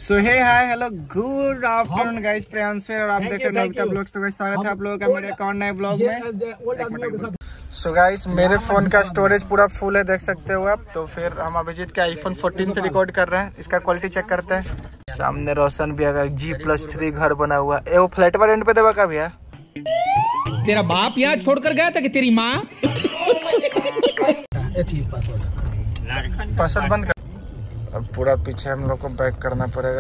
सो hey hi hello good afternoon guys, Priyanshu और आप देख रहे हैं नवता ब्लॉग्स। तो गाइस स्वागत है आप लोगों का मेरे एक और नए ब्लॉग में। सो गाइस मेरे फोन का स्टोरेज पूरा फुल है, देख सकते हो आप। तो फिर हम अभिजीत के आईफोन 14 से रिकॉर्ड कर रहे हैं, इसका क्वालिटी चेक करते हैं। सामने रोशन भी आएगा, G+3 घर बना हुआ है। वो फ्लैट पर रेंट पे देवा का भैया? तेरा बाप यहाँ छोड़कर गया था कि तेरी माँ? पासवर्ड बंद कर। अब पूरा पीछे हम लोग को बैक करना पड़ेगा।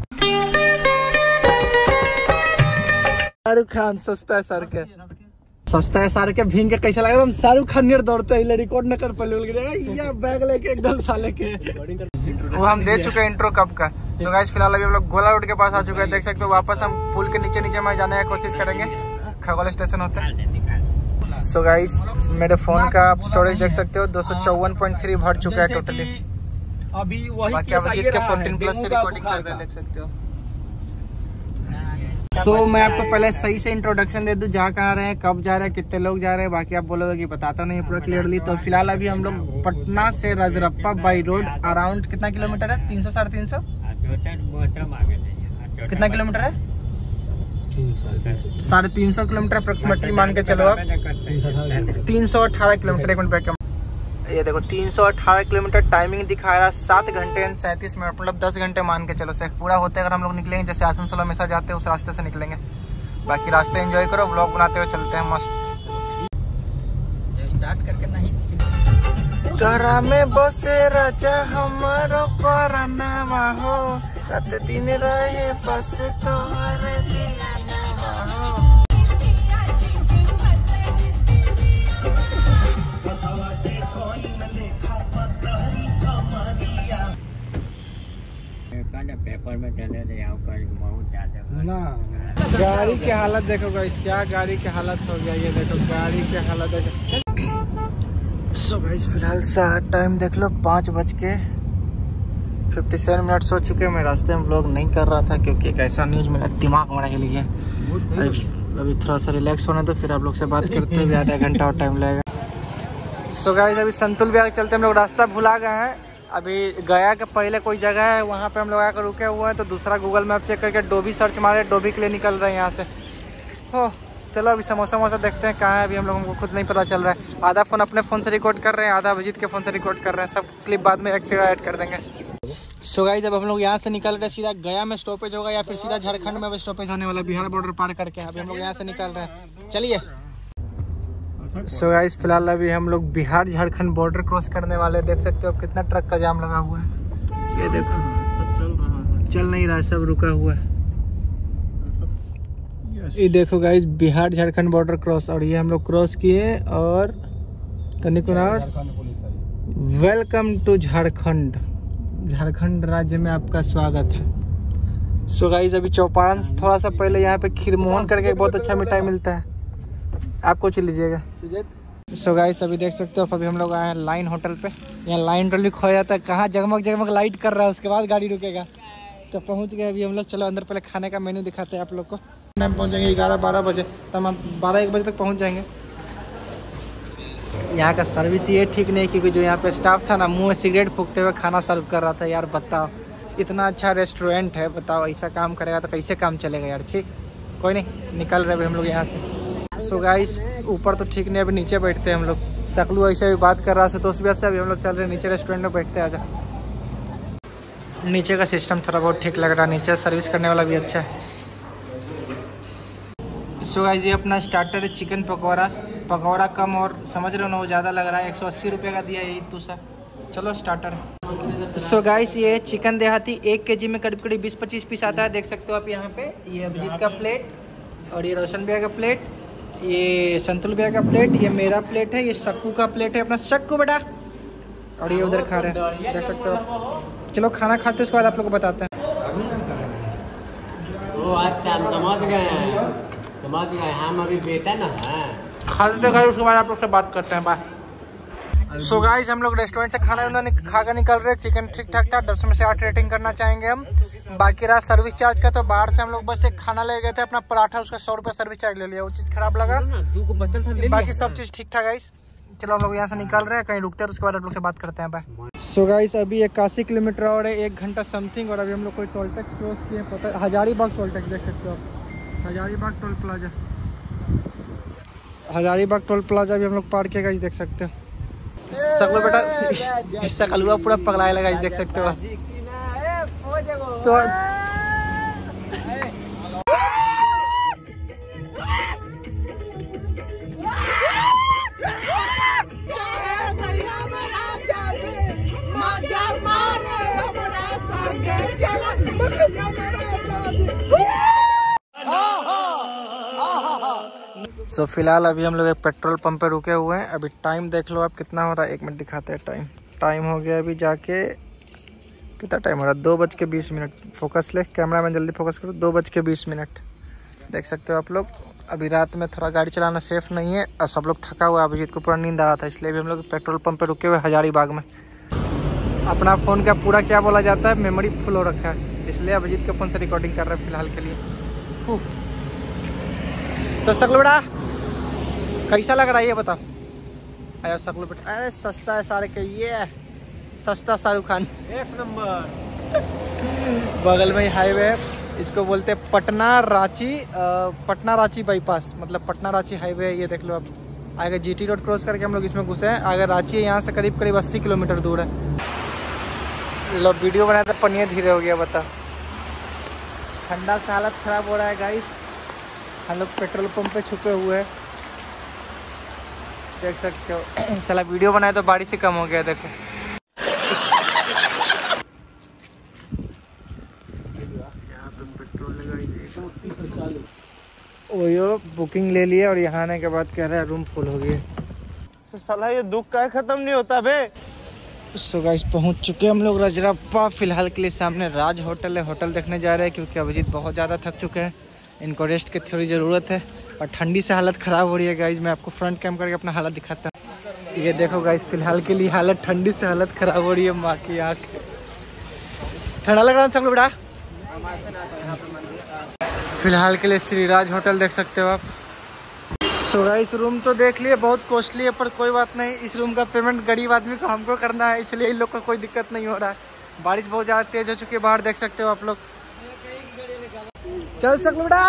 शाहरुख खान सस्ता है सर के, सस्ता है सर के भींग के कैसा लगा? हम शाहरुख खान नियर दौड़ते हैं, रिकॉर्ड न कर पाले या बैग लेके एकदम साले के। वो हम दे चुके हैं इंट्रो कब का। सो गाइस फिलहाल अभी हम लोग गोला रोड के पास आ चुके हैं, देख सकते हो। वापस हम पुल के नीचे नीचे में जाने की कोशिश करेंगे, खगोल स्टेशन होता है। सो गाइस मेरे फोन का आप स्टोरेज देख सकते हो, 254.3 भर चुका है टोटली। अभी वही बाकी अभिजीत के 14+ से रिकॉर्डिंग कर रहे हैं, देख सकते हो। सो मैं आपको पहले सही से इंट्रोडक्शन दे दूं, जहाँ कहाँ रहे हैं, कब जा रहे हैं, कितने लोग जा रहे हैं। बाकी आप बोलोगे कि बताता नहीं पूरा क्लियरली। तो फिलहाल अभी हम लोग पटना से रजरप्पा बाई रोड अराउंड कितना किलोमीटर है? 300 साढ़े 300 कितना किलोमीटर है? 350 किलोमीटर अप्रोक्सीमेटली मान के चलो आप। 318 किलोमीटर। एक मिनट बैक, ये देखो 318 किलोमीटर टाइमिंग दिखा रहा है, 7 घंटे 37 मिनट, मतलब 10 घंटे मान के चलो से पूरा होते अगर हम लोग निकलेंगे। जैसे आसनसोल हमेशा जाते हैं उस रास्ते से निकलेंगे। बाकी रास्ते एंजॉय करो, व्लॉग बनाते हुए चलते हैं मस्त। स्टार्ट करके नहीं तोरा में बसे राजा हमारो परनावा हो, रात दिन रहे बस तोहरे दियानवा हो। पेपर में चले ना। गाड़ी की हालत देखो गाइस, क्या गाड़ी की हालत हो गया। ये देखो गाड़ी की हालत देखो। सो गाइस फिलहाल टाइम देख लो, 5:57 हो चुके हैं। मैं रास्ते में व्लॉग नहीं कर रहा था क्योंकि एक ऐसा न्यूज मेरा दिमाग मेरा हिल गया। अभी थोड़ा सा रिलैक्स होना, तो फिर आप लोग से बात करते हैं। आधा घंटा और टाइम लगेगा। सो गाइस अभी संतुल विहार चलते हम लोग, रास्ता भुला गए हैं। अभी गया के पहले कोई जगह है, वहाँ पे हम लोग आकर रुके हुए हैं। तो दूसरा गूगल मैप चेक करके डोभी सर्च मारे, डोभी के लिए निकल रहे हैं यहाँ से। हो चलो अभी समोसा वमोसा देखते हैं कहाँ है। अभी हम लोगों को खुद नहीं पता चल रहा है। आधा फ़ोन अपने फ़ोन से रिकॉर्ड कर रहे हैं, आधा अभिजीत के फ़ोन से रिकॉर्ड कर रहे हैं। सब क्लिप बाद में एक जगह ऐड कर देंगे। सो गाइस जब हम लोग यहाँ से निकल रहे हैं, सीधा गया में स्टॉपेज होगा या फिर सीधा झारखंड में स्टॉपेज होने वाला, बिहार बॉर्डर पार करके। अभी हम लोग यहाँ से निकल रहे हैं, चलिए। सो गाइस फिलहाल अभी हम लोग बिहार झारखंड बॉर्डर क्रॉस करने वाले। देख सकते हो आप कितना ट्रक का जाम लगा हुआ है। ये देखो सब चल रहा है, चल नहीं रहा है, सब रुका हुआ है। ये देखो guys Bihar Jharkhand border cross, और ये हम लोग क्रॉस किए। और वेलकम टू झारखंड, झारखंड राज्य में आपका स्वागत है। सो गाइस अभी चौपारण थोड़ा सा पहले यहाँ पे खीरमोहन करके बहुत अच्छा मिठाई मिलता है, आपको चल लीजिएगा। सो गाइस अभी देख सकते हो, अभी हम लोग आए हैं लाइन होटल पे। यहाँ लाइन होटल भी खो जाता है, कहाँ जगमग जगमग लाइट कर रहा है, उसके बाद गाड़ी रुकेगा। तो पहुँच गए अभी हम लोग। चलो अंदर पहले खाने का मेन्यू दिखाते हैं आप लोग को। टाइम पहुँचेंगे 11-12 बजे, तो हम 12-1 बजे तक पहुँच जाएंगे। यहाँ का सर्विस ये ठीक नहीं, क्योंकि जो यहाँ पे स्टाफ था ना, मुँह में सिगरेट फूकते हुए खाना सर्व कर रहा था। यार बताओ, इतना अच्छा रेस्टोरेंट है, बताओ ऐसा काम करेगा तो कैसे काम चलेगा यार। ठीक कोई नहीं, निकल रहे अभी हम लोग यहाँ से। सो गाइस ऊपर तो ठीक नहीं, अभी नीचे बैठते हैं हम लोग। शकलू ऐसे भी बात कर रहा था, तो उस वजह से अभी हम लोग चल रहे हैं नीचे रेस्टोरेंट में बैठते हैं। आजा, नीचे का सिस्टम थोड़ा बहुत ठीक लग रहा है, नीचे सर्विस करने वाला भी अच्छा है। सो गाइस ये अपना स्टार्टर है चिकन पकौड़ा। पकौड़ा कम और समझ रहे हो ना, वो ज़्यादा लग रहा है। 180 रुपये का दिया यही तुसा। चलो स्टार्टर। सो गाइस ये चिकन देहाती 1 kg में करीब करीब 20-25 पीस आता है, देख सकते हो आप यहाँ पे। ये अभिजीत का प्लेट, और ये रोशन भैया का प्लेट, ये संतुल भैया का प्लेट, ये मेरा प्लेट है, ये शक्कू का प्लेट है, अपना शक्कू बेटा। और ये उधर खा रहे हैं, देख सकते हो। चलो खाना खाते उसके बाद आप लोग को बताते हैं। ओ अच्छा समझ गए हम अभी बेटा ना खाते खाते उसके बाद आप लोग से बात करते हैं। बाय। सो गाइस हम लोग रेस्टोरेंट से खाना खा कर निकल रहे हैं। चिकन ठीक ठाक था, 10 में से 8 रेटिंग करना चाहेंगे हम। बाकी रहा सर्विस चार्ज का, तो बाहर से हम लोग बस एक खाना ले गए थे अपना पराठा, उसका 100 रुपये सर्विस चार्ज ले लिया। वो चीज़ खराब लगा, बाकी सब चीज़ ठीक ठाक गाइस। चलो हम लोग यहाँ से निकल रहे हैं, कहीं रुकते हैं तो उसके बाद आप लोग से बात करते हैं। बाय। सो गाइस अभी 81 किलोमीटर और है, 1 घंटा समथिंग। और अभी हम लोग कोई टोल टैक्स क्रॉस किए, पता हजारीबाग टोल टैक्स देख सकते हो आप, Hazaribagh toll plaza, Hazaribagh toll plaza भी हम लोग पार किया गाइस, देख सकते हो। सब लोग बेटा इसका कलुआ पूरा पगलाए लगा, देख सकते हो तो। सो फिलहाल अभी हम लोग एक पेट्रोल पंप पे रुके हुए हैं। अभी टाइम देख लो आप कितना हो रहा है, 1 मिनट दिखाते हैं टाइम हो गया अभी जाके, कितना टाइम हो रहा है, 2:20। फोकस ले कैमरा में, जल्दी फोकस करो, 2:20 देख सकते हो आप लोग। अभी रात में थोड़ा गाड़ी चलाना सेफ नहीं है और सब लोग थका हुआ है, अभिजीत को पूरा नींद आ रहा था, इसलिए भी हम लोग पेट्रोल पंप पे रुके हुए हजारीबाग में। अपना फ़ोन का पूरा क्या बोला जाता है, मेमोरी फुल हो रखा है, इसलिए अभिजीत के फ़ोन से रिकॉर्डिंग कर रहे हैं फिलहाल के लिए। तो सकलू बेटा कैसा लग रहा है ये बताओ। अरे सकलू बेटा, अरे सस्ता है सारे के, ये सस्ता शाहरुख खान, 1 नंबर। बगल में ही हाईवे है, इसको बोलते हैं पटना रांची बाईपास, मतलब पटना रांची हाईवे है ये, देख लो आप। आगे जीटी रोड क्रॉस करके हम लोग इसमें घुसे हैं। आगे रांची है, यहाँ से करीब 80 किलोमीटर दूर है। लो वीडियो बनाया था, पनिया धीरे हो गया बता। ठंडा से हालत ख़राब हो रहा है गाइस, हम लोग पेट्रोल पंप पे छुपे हुए हैं, देख सकते हो। साला वीडियो बनाया तो बारिश से कम हो गया, देखो। यहाँ पे पेट्रोल लगाई, वो बुकिंग ले लिया और यहाँ आने के बाद कह रहा है रूम फुल हो गई। तो साला ये दुख का खत्म नहीं होता बे। सो गाइस पहुँच चुके हम लोग रजरप्पा। फिलहाल के लिए सामने राज होटल है, होटल देखने जा रहे हैं क्योंकि अभिजीत बहुत ज़्यादा थक चुके हैं, इनको रेस्ट की थोड़ी ज़रूरत है और ठंडी से हालत ख़राब हो रही है गाइज। मैं आपको फ्रंट कैम करके अपना हालत दिखाता हूँ। ये देखो गाइज, फिलहाल के लिए हालत ठंडी से हालत ख़राब हो रही है, माँ की आँख। ठंडा लग रहा है सब लोग बेटा। फिलहाल के लिए श्रीराज होटल देख सकते हो आप। सो गाइस रूम तो देख लिए, बहुत कॉस्टली है पर कोई बात नहीं, इस रूम का पेमेंट गरीब आदमी को हमको करना है, इसलिए इन लोग को कोई दिक्कत नहीं हो रहा है। बारिश बहुत ज़्यादा तेज हो चुकी है, बाहर देख सकते हो आप लोग। चल सकलू बेटा,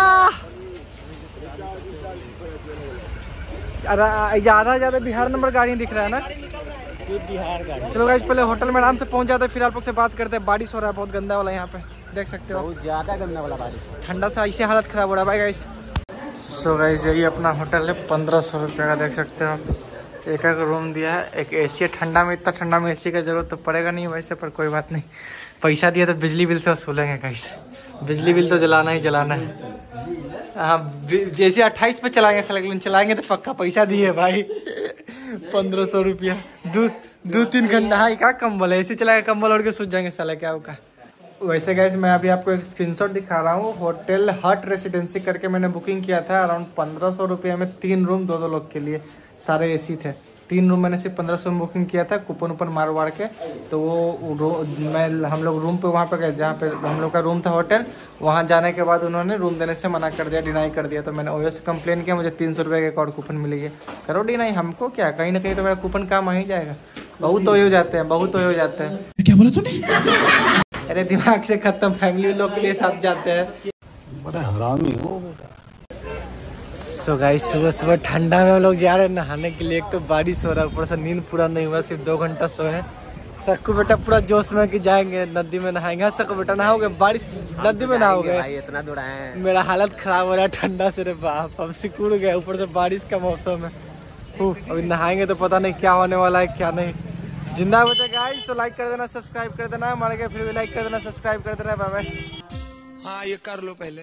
ज़्यादा बिहार नंबर गाड़ी दिख रहा है ना, बिहार गाड़ी। चलो गाइस पहले होटल में आराम से पहुंच जाते हैं, फिर आप लोग से बात करते हैं। बारिश हो रहा है बहुत गंदा वाला, यहाँ पे देख सकते हो, बहुत ज़्यादा गंदा वाला बारिश, ठंडा से ऐसे हालत ख़राब हो रहा है भाई गाइस। सो गाइस यही अपना होटल है, 1500 रुपये का, देख सकते हो आप। एक रूम दिया है, एक एसी है। ठंडा में, इतना ठंडा में एसी का जरूरत तो पड़ेगा नहीं वैसे, पर कोई बात नहीं, पैसा दिया तो बिजली बिल से वसूलेंगे गाइस, बिजली बिल तो जलाना ही जलाना है। हाँ जैसे 28 पे चलाएंगे, लेकिन चलाएंगे तो पक्का पैसा दिए भाई। 1500 रुपया, 2-3 घंटा। हाँ क्या कंबल है, ऐसे चलाएगा कंबल ओढ़ के सूझ जाएंगे साला, क्या होगा। वैसे गाइस मैं अभी आपको एक स्क्रीनशॉट दिखा रहा हूँ, होटल हट रेसिडेंसी करके मैंने बुकिंग किया था, अराउंड 1500 रुपये में 3 रूम 2-2 लोग के लिए, सारे एसी थे। 3 रूम मैंने सिर्फ 1500 में बुकिंग किया था, कूपन ऊपर मार वार के। तो वो हम लोग रूम पे वहाँ पे गए जहाँ पे हम लोग का रूम था होटल, वहाँ जाने के बाद उन्होंने रूम देने से मना कर दिया, डिनाई कर दिया। तो मैंने ओयो से कंप्लेन किया, मुझे 300 रुपये का एक और कूपन मिल गया। करो डिनाई, हमको क्या, कहीं ना कहीं तो मेरा कूपन काम आ ही जाएगा। बहुत ओयो जाते हैं, बहुत ओयो जाते हैं। क्या बोला तूने? अरे दिमाग से खत्म, फैमिली लोग के लिए साथ जाते हैं, बड़ा हरामी हो बेटा। सो गाइस सुबह सुबह ठंडा में हम लोग जा रहे हैं नहाने के लिए। एक तो बारिश हो रहा है, ऊपर से नींद पूरा नहीं हुआ, सिर्फ 2 घंटा सोए। सक्कू बेटा पूरा जोश में कि जाएंगे नदी में नहाएंगे। हाँ सक्कू बेटा नहाओगे, बारिश नदी में नहाओगे, इतना दूर आए, मेरा हालत खराब हो रहा है ठंडा से, रे बाप हम सिकुड़ गए, ऊपर से बारिश का मौसम है। अभी नहाएंगे तो पता नहीं क्या होने वाला है क्या नहीं। जिंदा बचे गाइस तो लाइक कर देना, सब्सक्राइब कर देना, हमारे के फिर भी लाइक कर देना, सब्सक्राइब कर देना। Bye bye. हाँ ये कर लो पहले।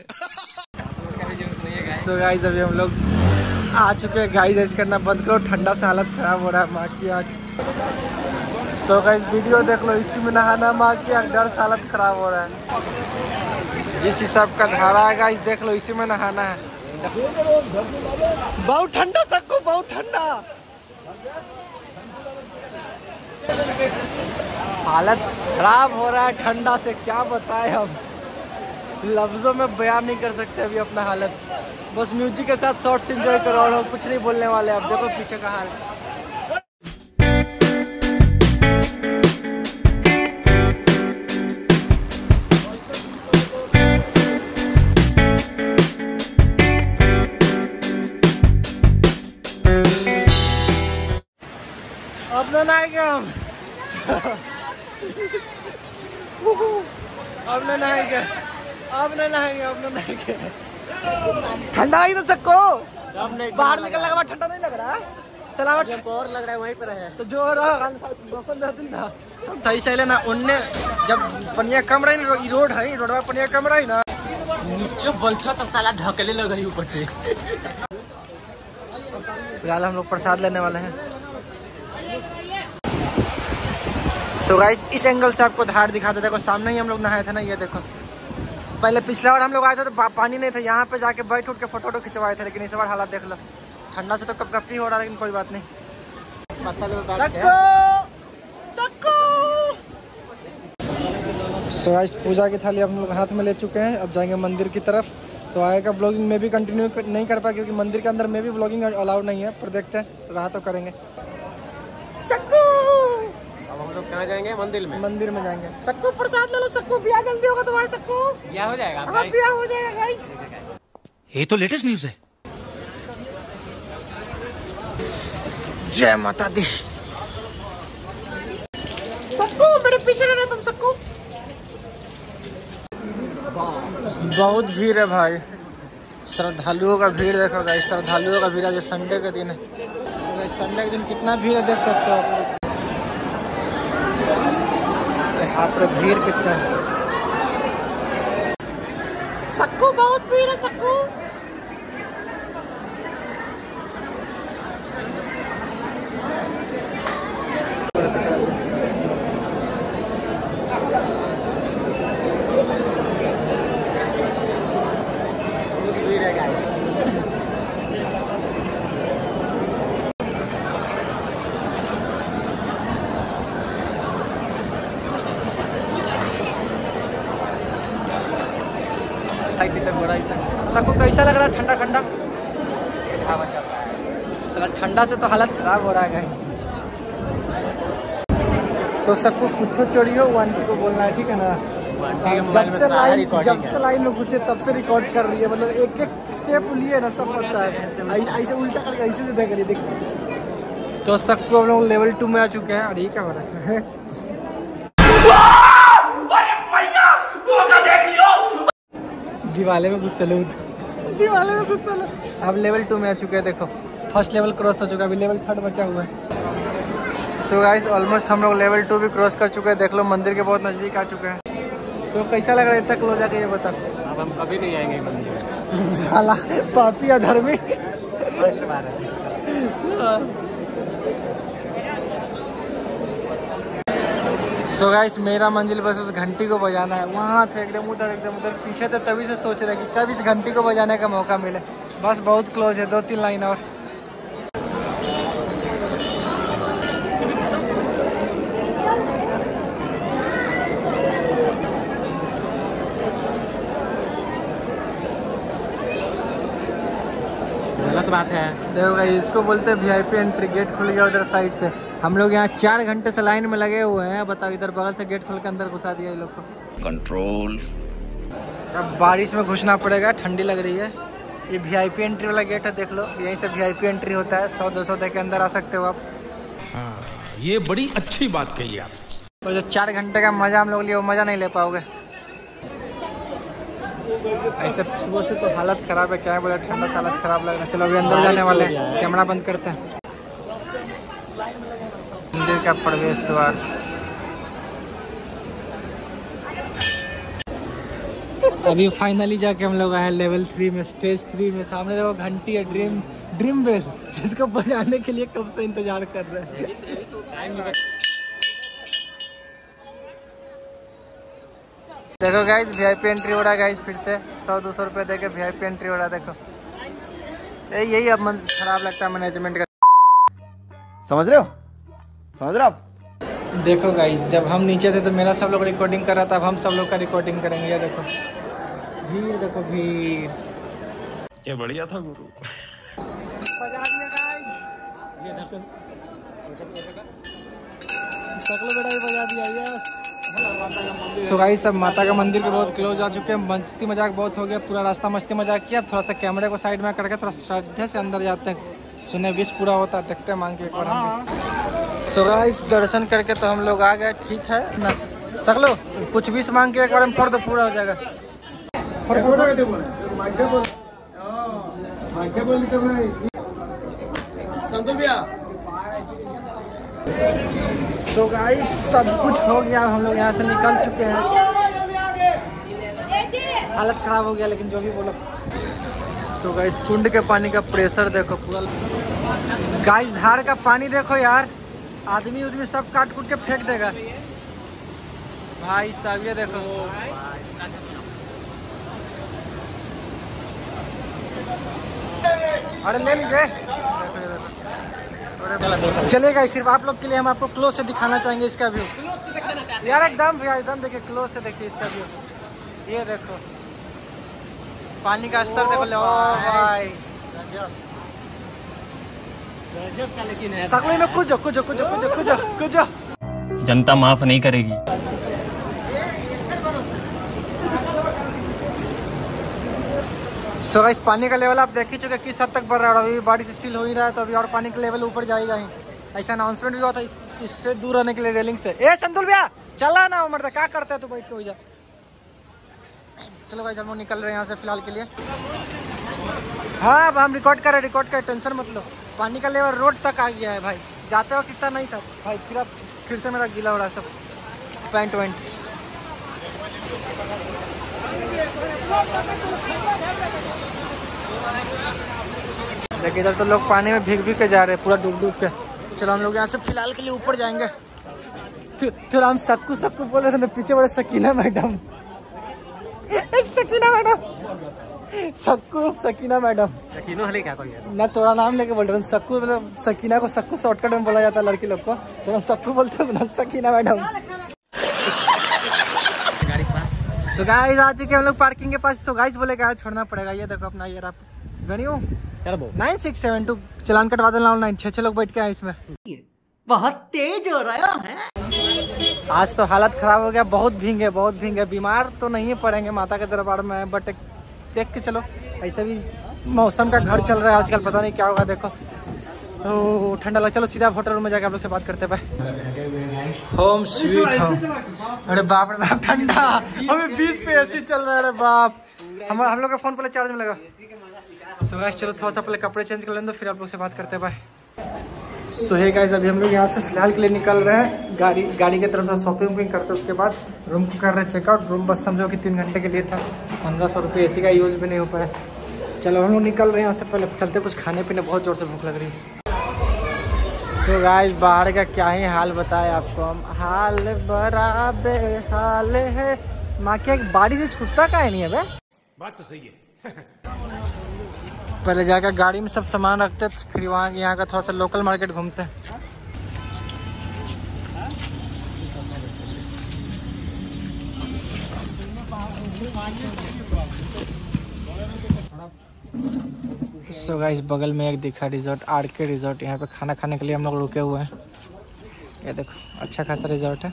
तो गाइस अभी हम लोग आ चुके हैं, गाइस ऐसे करना बंद करो, ठंडा से हालत खराब हो रहा है, माँ की आँख। सो गाइस वीडियो देख लो, इसी में नहाना, माँ की आँख, डर से हालत खराब हो रहा है। जिस हिसाब का धारा है गाइस देख लो, इसी में नहाना है। बहुत ठंडा सबको, बहुत ठंडा, हालत खराब हो रहा है ठंडा से, क्या बताएं हम, लफ्जों में बयान नहीं कर सकते अभी अपना हालत। बस म्यूजिक के साथ शॉर्ट्स एंजॉय करो और कुछ नहीं बोलने वाले। अब देखो पीछे का हाल। अब न नहाएंगे, अब न नहाएंगे, अब न नहाएंगे। ठंडा ही तो सबको, बाहर निकलने के बाद ठंडा नहीं लग रहा। चला और लग रहा है वहीं पर है तो जो रहा सही सही ना उनने जब पनिया कम रही ना, रोड है रोडवा पनिया कम रही ना, नीचे बलछा तो साला ढकले लग रही ऊपर से। फिलहाल हम लोग प्रसाद लेने वाले हैं। सो गाइस इस एंगल से आपको धार दिखाते, देखो सामने ही हम लोग नहाए थे ना, ये देखो। पहले पिछला बार हम लोग आए थे तो पानी नहीं था, यहाँ पे जाके बैठ उठ के फोटो खिंचवाए थे, लेकिन इस बार हालात देख लो, ठंडा से तो कपकपी हो रहा है, लेकिन कोई बात नहीं। सो गाइस पूजा की थाली हम लोग हाथ में ले चुके हैं, अब जाएंगे मंदिर की तरफ। तो आएगा ब्लॉगिंग में भी कंटिन्यू नहीं कर पाए क्योंकि मंदिर के अंदर में भी ब्लॉगिंग अलाउड नहीं है, पर देखते हैं रहा तो करेंगे। अब हम लोग कहाँ जाएंगे? मंदिर में। मंदिर में जाएंगे। सबको प्रसाद ले लो, सबको ब्याह जल्दी होगा तुम्हारे, सबको ब्याह हो जाएगा। हाँ ब्याह हो जाएगा गाइस। ये तो लेटेस्ट न्यूज है। जय माता दी। सबको मेरे पीछे रहना तुम सबको। बहुत भीड़ है भाई, श्रद्धालुओं का भीड़ देखो गाइस, श्रद्धालुओं का भीड़। आज संडे का दिन है, संडे के दिन कितना भीड़ है देख सकते हो आप लोग। यहाँ पर भीड़ कितना है, सबको बहुत भीड़ है सबको। सबको कैसा लग रहा है? ठंडा ठंडा साला ठंडा से तो हालत खराब हो रहा है गाइस। तो सबको कुछ चोरी हो, वो आंटी को बोलना है, ठीक है ना? जब से लाइन में घुसे तब से रिकॉर्ड कर रही है, मतलब एक एक स्टेप लिए ना सब पता है, ऐसे उल्टा करके ऐसे से देख रही है। तो सबको हम लोग लेवल 2 में आ चुके हैं। और ये क्या हो रहा है? दिवाले में गुस्सा लो, दिवाले में गुस्सा लो। अब लेवल 2 में आ चुके हैं, देखो फर्स्ट लेवल क्रॉस हो चुका है, अभी लेवल 3 बचा हुआ है। सो गाइस ऑलमोस्ट हम लोग लेवल 2 भी क्रॉस कर चुके हैं, देख लो मंदिर के बहुत नजदीक आ चुके हैं। तो कैसा लग रहा है इतना क्लोज आके, ये बता। अब हम कभी नहीं आएंगे मंदिर में। साला पापी अधर्मी। फर्स्ट बार है। सो गाइस मेरा मंजिल बस उस घंटी को बजाना है, वहाँ थे एकदम उधर पीछे थे, तभी से सोच रहे कि कब इस घंटी को बजाने का मौका मिले। बस बहुत क्लोज है, 2-3 लाइन और। गलत बात है। देखो गाइस इसको बोलते हैं VIP एंट्री। गेट खुल गया उधर साइड से, हम लोग यहाँ 4 घंटे से लाइन में लगे हुए हैं। बताओ इधर बगल से गेट खोल के अंदर घुसा दिया ये लोग को। कंट्रोल। अब बारिश में घुसना पड़ेगा, ठंडी लग रही है। ये VIP एंट्री वाला गेट है, देख लो यहीं से VIP एंट्री होता है। 100-200 दे के अंदर आ सकते हो आप। हाँ, ये बड़ी अच्छी बात कही आप। और जो 4 घंटे का मजा हम लोग लिए, वो मजा नहीं ले पाओगे। ऐसे सुबह से तो हालत खराब है, क्या बोले, ठंडा से हालत खराब लग रहा है। चलो अभी अंदर जाने वाले हैं, कैमरा बंद करते हैं। मंदिर का प्रवेश द्वार। अभी फाइनली जाके हम लोग आए लेवल 3 में, स्टेज 3 में। सामने देखो घंटी है, ड्रीम बेल, जिसको बजाने के लिए कब से इंतजार कर रहे हैं। देखो गाइस VIP एंट्री हो रहा है गाइस, फिर से 100-200 रुपये दे के VIP एंट्री हो रहा है। देखो यही अब मन खराब लगता है मैनेजमेंट का। समझ रहे हो आप? देखो गाइस जब हम नीचे थे तो मेरा सब लोग रिकॉर्डिंग कर रहा था, अब हम सब लोग का रिकॉर्डिंग करेंगे। ये देखो भीड़, देखो भीड़। ये बढ़िया था गुरु। बजा दिया गाइस, सकलो बेटा भी बजा दिया। यस तो गाइस सब माता का मंदिर के बहुत क्लोज आ चुके हैं। मस्ती मजाक बहुत हो गया, पूरा रास्ता मस्ती मजाक किया। थोड़ा सा कैमरे को साइड में करके थोड़ा श्रद्धा से अंदर जाते हैं, सुने विश पूरा होता है, देखते हैं मांग के एक बार। सो गाइस दर्शन करके तो हम लोग आ गए, ठीक है ना। सकलो कुछ भी मांग के एक बार में फोड़ दो, पूरा हो जाएगा। सो गाइस सब कुछ हो गया, हम लोग यहाँ से निकल चुके हैं। हालत खराब हो गया लेकिन जो भी बोलो। सो गाइस कुंड के पानी का प्रेशर देखो पूरा। गाइस धार का पानी देखो यार, आदमी उदमी सब काट कूट के फेंक देगा भाई साहब। ये देखो अरे ले लीजिए। चलेगा सिर्फ आप लोग के लिए, हम आपको क्लोज से दिखाना चाहेंगे इसका व्यू यार। एकदम भैया एकदम देखिए, क्लोज से देखिए इसका व्यू। ये देखो पानी का स्तर देखो। लो भाई सकली में कूदो कूदो कूदो कूदो कूदो कूदो। जनता माफ नहीं करेगी। सो गाइस पानी का लेवल आप देख ही चुके किस हद तक बढ़ रहा है। अभी बारिश स्टिल हो ही रहा है तो अभी और पानी का लेवल ऊपर जाएगा ही। ऐसा अनाउंसमेंट भी हुआ था इससे दूर रहने के लिए रेलिंग से। ए संतुल भैया चला ना उमर, क्या करता है तू, बैठ के हो जा। चलो भाई हम लोग निकल रहे हैं यहाँ से फिलहाल के लिए। हाँ अब हम रिकॉर्ड कर रहे हैं, टेंशन मत लो। पानी का लेवल रोड तक आ गया है भाई, जाते वक्त इतना नहीं था भाई। फिर से मेरा गीला हो रहा है सब पैंट वैंट। देखिए इधर तो लोग पानी में भीग भीग के जा रहे हैं पूरा डूब डूब के। चलो हम लोग यहाँ से फिलहाल के लिए ऊपर जाएंगे। थोड़ा हम सबको बोल रहे थे ना, पीछे बड़े Sakina madam Sakina madam Sakina madam ना थोड़ा नाम लेके बोल रहे हैं। सक्कू मतलब सकीना को सक्कू शॉर्टकट में बोला जाता है लड़की लोग को, तो हम सक्कू बोलते हैं ना सकीना मैडम। सो गाइस आ चुके हम लोग पार्किंग के पास। सो गाइस बोले गाइस छोड़ना पड़ेगा। ये देखो अपना ये आप गणियों 9672 चलान कटवा देना ऑनलाइन। 6 लोग बैठ के आए इसमें। बहुत तेज हो रहा है आज तो हालत खराब हो गया। बहुत भींगे। बीमार तो नहीं पड़ेंगे, माता के दरबार में है, बट देख के चलो। ऐसे भी मौसम का घर चल रहा है आजकल, पता नहीं क्या होगा। देखो ओह ठंडा लगा। चलो सीधा होटल रूम में जाके आप लोग से बात करते हैं। Home sweet home. अरे बाप रे बाप ठंडा, हमें 20 पे एसी चल रहा है। अरे बाप हम लोग का फोन पहले चार्ज में लगा। सो गाइस चलो थोड़ा सा पहले कपड़े चेंज कर लें तो फिर आप लोग से बात करते हैं। बाय। सो हे गाइस अभी हम लोग यहाँ से फिलहाल के लिए निकल रहे हैं। गाड़ी की तरफ से शॉपिंग वॉपिंग करते हैं, उसके बाद रूम को कर रहे हैं चेकआउट। रूम बस समझो कि 3 घंटे के लिए था। 1500 रुपये एसी का यूज़ भी नहीं हो पाया। चलो हम लोग निकल रहे हैं यहाँ से। पहले चलते कुछ खाने पीने, बहुत ज़ोर से भूख लग रही है। सो गाइस बाहर का क्या ही हाल बताए आपको हम। हाल बड़ा बेहाल है। माँ क्या बाड़ी से छूटता का नहीं है बे? बात तो सही है। पहले जाकर गाड़ी में सब सामान रखते, तो फिर वहाँ यहाँ का थोड़ा सा लोकल मार्केट घूमते हैं। सो गाइस बगल में एक दिखा रिजॉर्ट, आरके रिजॉर्ट। यहाँ पे खाना खाने के लिए हम लोग रुके हुए हैं। ये देखो अच्छा खासा रिजॉर्ट है।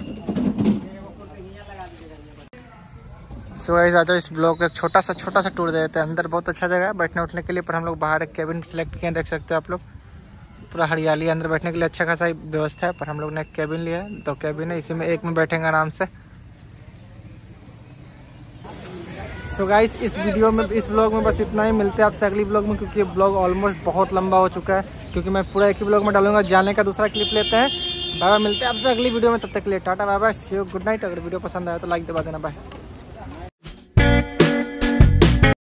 सो गाइस आ जाओ इस ब्लॉक का छोटा सा टूर दे देते हैं। अंदर बहुत अच्छा जगह है बैठने उठने के लिए, पर हम लोग बाहर एक केबिन सेलेक्ट किए, देख सकते हो आप लोग। पूरा हरियाली, अंदर बैठने के लिए अच्छा खासा व्यवस्था है, पर हम लोग ने एक केबिन लिया है। 2 केबिन है, इसी में एक में बैठेंगे आराम से। सो गाइस इस ब्लॉग में बस इतना ही। मिलते हैं आपसे अगली ब्लॉग में, क्योंकि ये ब्लॉग ऑलमोस्ट बहुत लंबा हो चुका है, क्योंकि मैं पूरा एक ही ब्लॉग में डालूंगा। जाने का दूसरा क्लिप लेते हैं। बाय बाय, मिलते हैं आपसे अगली वीडियो में। तब तक के लिए tata bye bye, see you, good night. अगर वीडियो पसंद आया तो लाइक दबा देना। बाय।